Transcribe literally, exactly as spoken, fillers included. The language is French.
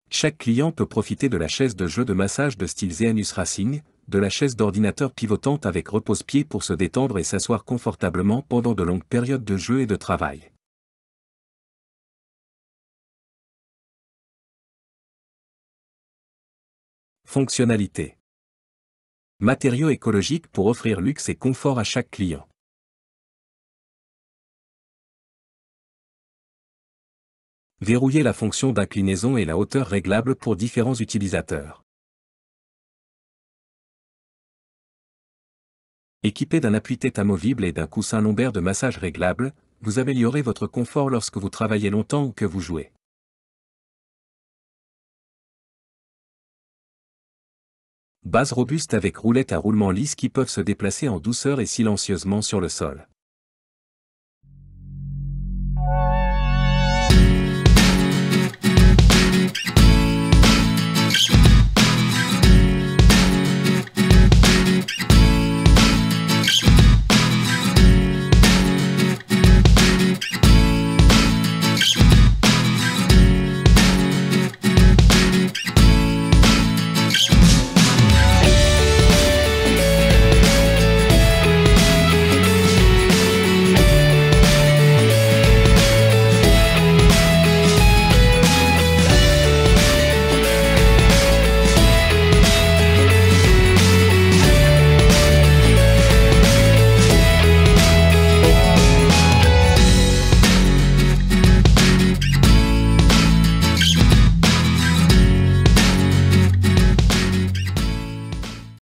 Chaque client peut profiter de la chaise de jeu de massage de style Zeanus Racing, de la chaise d'ordinateur pivotante avec repose-pied pour se détendre et s'asseoir confortablement pendant de longues périodes de jeu et de travail. Fonctionnalité. Matériaux écologiques pour offrir luxe et confort à chaque client. Verrouiller la fonction d'inclinaison et la hauteur réglable pour différents utilisateurs. Équipé d'un appui-tête amovible et d'un coussin lombaire de massage réglable, vous améliorez votre confort lorsque vous travaillez longtemps ou que vous jouez. Base robuste avec roulettes à roulement lisse qui peuvent se déplacer en douceur et silencieusement sur le sol.